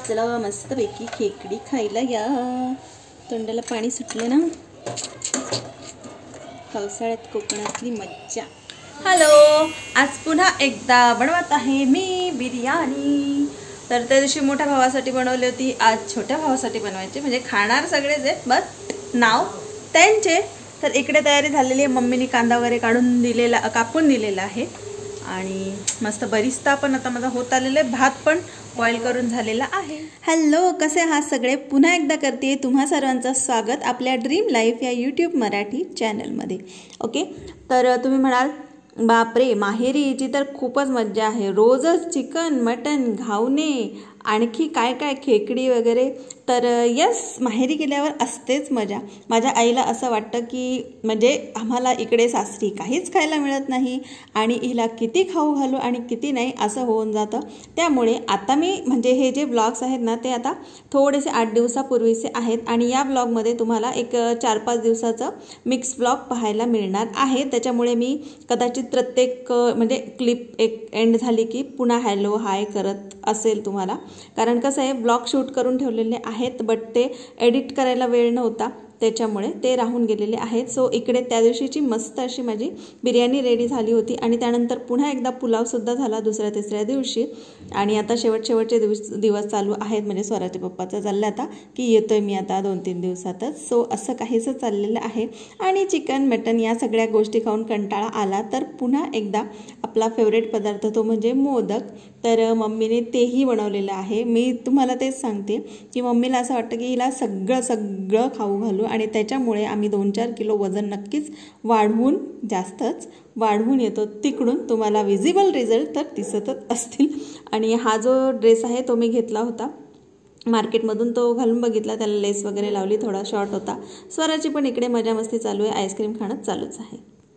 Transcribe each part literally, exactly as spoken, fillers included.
चला मस्तपैकी खेकडी खायला या। तोंडाला पाणी सुटलं ना, पावसाळ्यात कोकणातली मज्जा। हॅलो, आज पुन्हा एकदा बनवत आहे मी बिर्याणी। तर त्या दिवशी मोठ्या भावासाठी बनवली होती, आज छोट्या भावासाठी बनवायची, म्हणजे खाणार सगळेच आहेत बट नाव त्यांचे। तर इकडे तयारी झालेली आहे, मम्मीने कांदा वगैरे काढून दिलेला कापून दिलेला आहे आणि मस्त बरिस्ता पण आता माझा होत आलेला आहे, भात पण बॉईल करून झालेला आहे। हॅलो, कसे आहात सगळे? पुन्हा एकदा करते तुम्हा सर्वांचं स्वागत आपल्या ड्रीम लाईफ या यूट्यूब मराठी चॅनलमध्ये। ओके, तर तुम्ही म्हणाल बापरे माहेरी याची तर खूपच मज्जा आहे, रोजच चिकन मटन घावणे आणखी काय काय खेकडी वगैरे। तर यस, माहेरी गेल्यावर असतेच मजा। माझ्या आईला असं वाटतं की म्हणजे आम्हाला इकडे सासरी काहीच खायला मिळत नाही आणि हिला किती खाऊ घालू आणि किती नाही असं होऊन जातं। त्यामुळे आता मी म्हणजे हे जे ब्लॉग्स आहेत ना ते आता थोडेसे आठ दिवसापूर्वीचे आहेत आणि या ब्लॉगमध्ये तुम्हाला एक चार पाच दिवसाचं मिक्स ब्लॉग पाहायला मिळणार आहे। त्याच्यामुळे मी कदाचित प्रत्येक म्हणजे क्लिप एक एंड झाली की पुन्हा हॅलो हाय करत असेल तुम्हाला, कारण कसं आहे ब्लॉग शूट करून ठेवलेले आहेत बट ते एडिट करायला वेळ नव्हता त्याच्यामुळे ते राहून गेलेले आहेत। सो इकडे त्या दिवशीची मस्त अशी माझी बिर्याणी रेडी झाली होती आणि त्यानंतर पुन्हा एकदा पुलावसुद्धा झाला दुसऱ्या तिसऱ्या दिवशी आणि आता शेवट शेवटचे दिवस दिवस चालू आहेत, म्हणजे स्वराच्या पप्पाचं चाललं आता की येतोय मी आता दोन तीन दिवसातच। सो असं काहीसं चाललेलं आहे आणि चिकन मटन या सगळ्या गोष्टी खाऊन कंटाळा आला तर पुन्हा एकदा आपला फेवरेट पदार्थ तो म्हणजे मोदक। तर मम्मीने तेही बनवलेलं आहे। मी तुम्हाला तेच सांगते की मम्मीला असं वाटतं की हिला सगळं सगळं खाऊ घालू आणि त्याच्यामुळे आम्ही दोन चार किलो वजन नक्कीच वाढवून जास्तच वाढवून येतो तिकडून। तुम्हाला विजिबल रिझल्ट तर दिसतच असतील। आणि हा जो ड्रेस आहे तो मी घेतला होता मार्केटमधून, तो घालून बघितला, त्याला लेस वगैरे लावली, थोडा शॉर्ट होता। स्वराची पण इकडे मजा मस्ती चालू आहे, आईस्क्रीम खाणं चालूच आहे।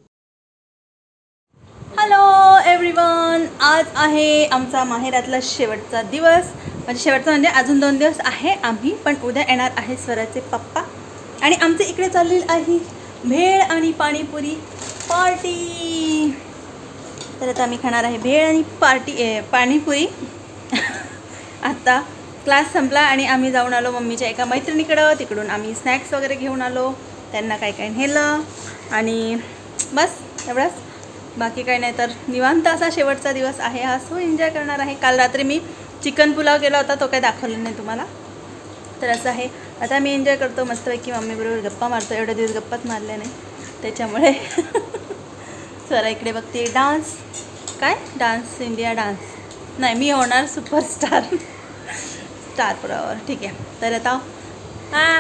हॅलो एव्हरीवन, आज आहे आमचा माहेरातला शेवटचा दिवस, म्हणजे शेवटचा म्हणजे अजून दोन दिवस आहे आम्ही, पण उद्या येणार आहे स्वराचे पप्पा आणि आमचे इकडे चाललेली आहे भेळ आणि पाणीपुरी पार्टी। तर आता आम्ही खाणार आहे भेळ आणि पार्टी ए पाणीपुरी। आता क्लास संपला आणि आम्ही जाऊन आलो मम्मीच्या एका मैत्रिणीकडं, तिकडून आम्ही स्नॅक्स वगैरे घेऊन आलो, त्यांना काय काय नेलं आणि बस एवढंच, बाकी काही नाही। तर निवांत असा शेवटचा दिवस आहे हा, सो एन्जॉय करणार आहे। काल रात्री मी चिकन पुलाव केला होता, तो काही दाखवला नाही तुम्हाला, तर असं आहे। आता मी एन्जॉय करतो मस्तपैकी, मम्मीबरोबर गप्पा मारतो, एवढे दिवस गप्पाच मारल्या नाही त्याच्यामुळे। स्वरा इकडे बघते डान्स, काय डान्स इंडिया डान्स नाही, मी होणार सुपरस्टार स्टार प्रॉवर, ठीक आहे। तर आता हां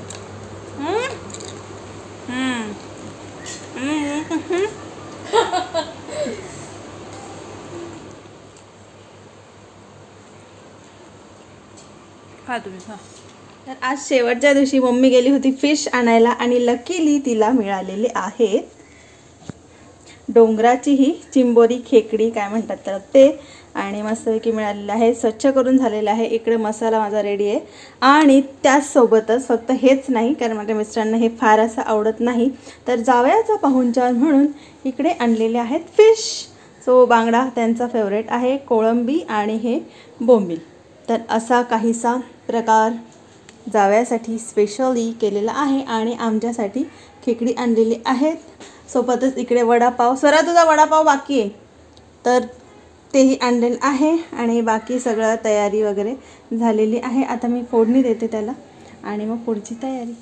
खा तुम्ही खा। तर आज शेवटच्या दिवशी मम्मी गेली होती फिश आणायला आणि लकीली तिला मिळालेली आहे डोंगराची ही चिंबोरी खेकडी काय म्हणतात तर ते, आणि मस्तपैकी मिळालेलं आहे, स्वच्छ करून झालेलं आहे। इकडे मसाला माझा रेडी आहे आणि त्याचसोबतच फक्त हेच नाही, कारण माझ्या मिस्टरांना हे फार असं आवडत नाही, तर जावयाचा पाहुणचार म्हणून इकडे आणलेले आहेत फिश। सो बांगडा त्यांचा फेवरेट आहे, कोळंबी आणि हे बोंबील। तर असा काहीसा प्रकार जावयासाठी स्पेशली केलेला आहे आणि आमच्यासाठी खेकडी आणलेली आहेत। सोबतच इकडे वडापाव, स्वरा तुझा वडापाव बाकी आहे तर तेही आणलेलं आहे आणि बाकी सगळं तयारी वगैरे झालेली आहे। आता मी फोडणी देते त्याला आणि मग पुढची तयारी।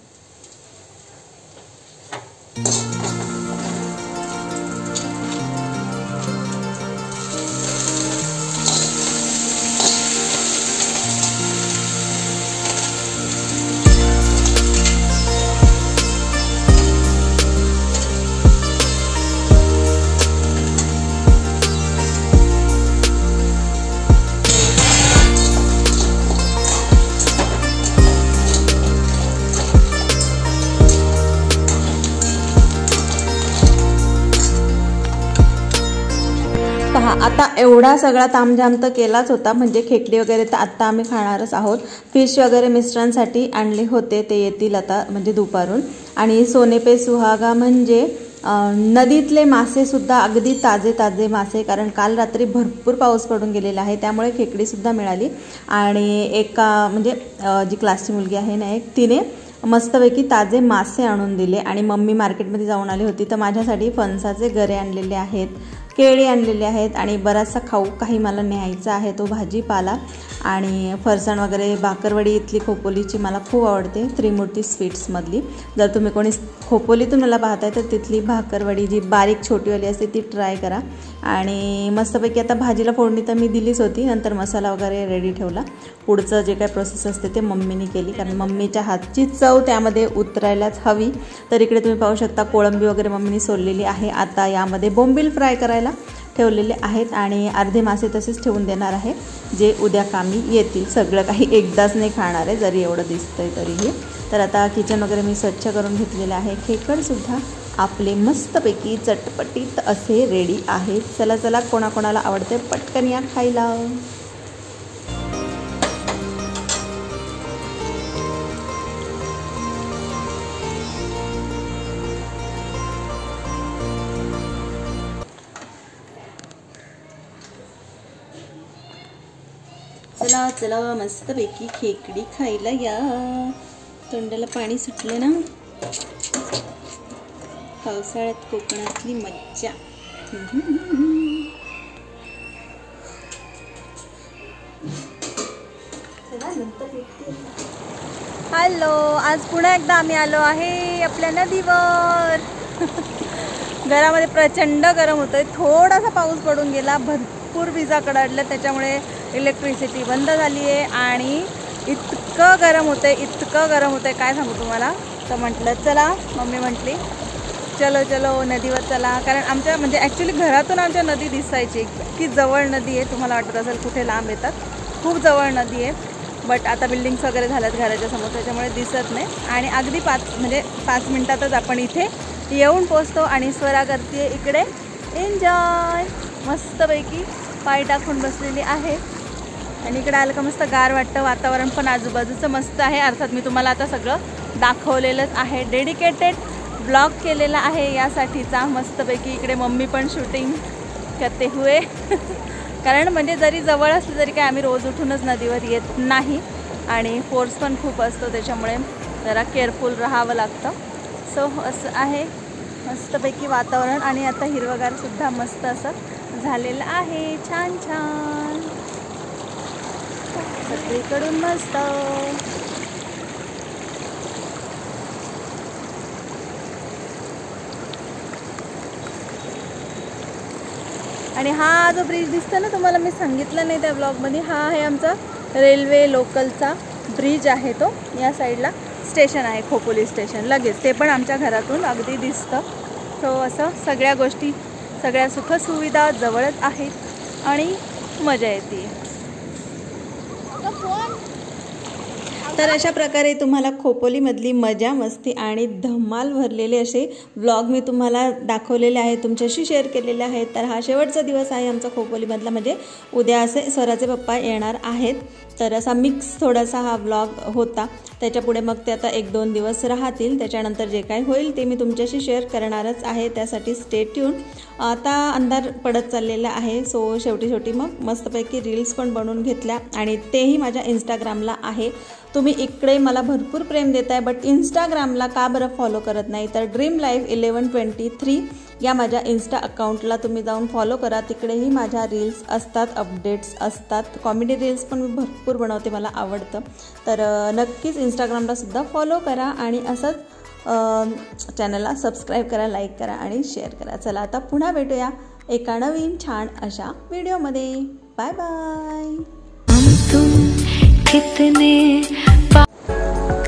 पहा आता एवढा सगळा तामझाम तर केलाच होता, म्हणजे खेकडी वगैरे तर आत्ता आम्ही खाणारच आहोत। फिश वगैरे मिस्टरांसाठी आणले होते, ते येतील आता म्हणजे दुपारून। आणि सोने पे सुहागा म्हणजे नदीतले मासेसुद्धा अगदी ताजे ताजे मासे, कारण काल रात्री भरपूर पाऊस पडून गेलेला आहे त्यामुळे खेकडेसुद्धा मिळाली. आणि एका म्हणजे जी क्लासची मुलगी आहे ना एक, तिने मस्तपैकी ताजे मासे आणून दिले. आणि मम्मी मार्केटमध्ये जाऊन आली होती तर माझ्यासाठी फणसाचे गरे आणलेले आहेत, केळी आणलेले आहेत आणि बराचसा खाऊ काही मला न्यायचा आहे तो भाजीपाला. आणि फरसाण वगैरे, भाकरवडी इथली खोपोलीची मला खूप आवडते, त्रिमूर्ती स्वीट्समधली. जर तुम्ही कोणी खोपोलीतून मला पाहताय तर तिथली भाकरवडी जी बारीक छोटीवाली असते ती ट्राय करा. आणि मस्तपैकी आता भाजीला फोडणी तर मी दिलीच होती, नंतर मसाला वगैरे रेडी ठेवला. पुढचं जे काय प्रोसेस असते ते मम्मीने केली, कारण मम्मीच्या हातची चव त्यामध्ये उतरायलाच हवी. तर इकडे तुम्ही पाहू शकता कोळंबी वगैरे मम्मीने सोललेली आहे. आता यामध्ये बोंबील फ्राय करायला ठेवलेले आहेत आणि अर्धे मासे तसेच ठेवून देणार आहे जे उद्या कामी येतील. सगळं काही एकदाच नाही खाणार आहे जरी एवढं दिसतंय तरीही. तर आता किचन वगैरे मी स्वच्छ करून घेतलेलं आहे. खेकडसुद्धा आपले मस्तपैकी चटपटीत असे रेडी आहेत. चला चला, कोणाकोणाला आवडते पटकन या खायला. चला चला, मस्तपैकी खेकडी खायला या. तोंडाला पाणी सुटलं ना. पावसाळ्यात कोकणातली मज्जा. हॅलो, आज पुन्हा एकदा आम्ही आलो आहे आपल्या नदीवर. घरामध्ये प्रचंड गरम होतंय. थोडासा पाऊस पडून गेला, भरपूर विजा कडाडल्या, त्याच्यामुळे इलेक्ट्रिसिटी बंद झाली आहे आणि इतकं गरम होतं आहे इतकं गरम होतं आहे काय सांगू तुम्हाला. तर म्हटलं चला, मम्मी म्हटली चलो चलो नदीवर चला, कारण आमच्या म्हणजे ॲक्च्युली घरातून आमच्या नदी दिसायची. की जवळ नदी आहे, तुम्हाला वाटत असेल कुठे लांब येतात, खूप जवळ नदी आहे. बट आता बिल्डिंग्स वगैरे झाल्यात घराच्या समोर त्याच्यामुळे दिसत नाही. आणि अगदी पाच म्हणजे पाच मिनटातच आपण इथे येऊन पोचतो आणि स्वरा करते इकडे एन्जॉय. मस्तपैकी पाय टाकून बसलेली आहे आणि इकडे आलं का मस्त गार वाटतं. वातावरण पण आजूबाजूचं मस्त आहे. अर्थात मी तुम्हाला आता सगळं दाखवलेलंच आहे. डेडिकेटेड ब्लॉग केलेला आहे यासाठीचा. मस्तपैकी इकडे मम्मी पण शूटिंग करते हुए. कारण म्हणजे जरी जवळ असलं तरी काय आम्ही रोज उठूनच नदीवर येत नाही आणि फोर्स पण खूप असतो, त्याच्यामुळे जरा केअरफुल राहावं लागतं. सो असं आहे मस्तपैकी वातावरण. आणि आता हिरवगारसुद्धा मस्त असं झालेलं आहे. छान छान सगळीकडून मस्त. आणि हा जो ब्रिज दिसतो ना तुम्हाला, मी सांगितलं नाही त्या ब्लॉगमध्ये, हा आहे आमचा रेल्वे लोकलचा ब्रिज आहे. तो या साईडला स्टेशन आहे, खोपोली स्टेशन, लगेच ते पण आमच्या घरातून अगदी दिसतं. सो असं सगळ्या गोष्टी, सगळ्या सुखसुविधा जवळच आहेत आणि मजा येते. तर अशा प्रकारे तुम्हाला खोपोलीमधली मजा मस्ती आणि धमाल भरलेले असे व्लॉग मी तुम्हाला दाखवलेले आहेत, तुमच्याशी शेअर केलेले आहेत. तर हा शेवटचा दिवस आहे आमचा खोपोलीमधला, म्हणजे उद्या असे स्वराचे पप्पा येणार आहेत. तर असा मिक्स थोडासा हा व्लॉग होता. त्याच्यापुढे मग ते आता एक दोन दिवस राहतील, त्याच्यानंतर जे काय होईल ते मी तुमच्याशी शेअर करणारच आहे. त्यासाठी स्टे ट्यून. आता अंधार पडत चाललेला आहे, सो शेवटी शेवटी मग मस्तपैकी रील्स पण बनवून घेतल्या आणि तेही माझ्या इंस्टाग्रामला आहे. तुम्ही इकडे मला भरपूर प्रेम देत आहे, बट इंस्टाग्रामला का बरं फॉलो करत नाही? तर dream life eleven twenty three या माझ्या इन्स्टा अकाउंटला तुम्ही जाऊन फॉलो करा. तिकडेही माझ्या रील्स असतात, अपडेट्स असतात. कॉमेडी रील्स पण मी भरपूर बनवते, मला आवडतं. तर नक्कीच इंस्टाग्रामलासुद्धा फॉलो करा आणि असंच चॅनलला सबस्क्राईब करा, लाईक करा आणि शेअर करा. चला आता पुन्हा भेटूया एका नवीन छान अशा व्हिडिओमध्ये. Bye bye. कितने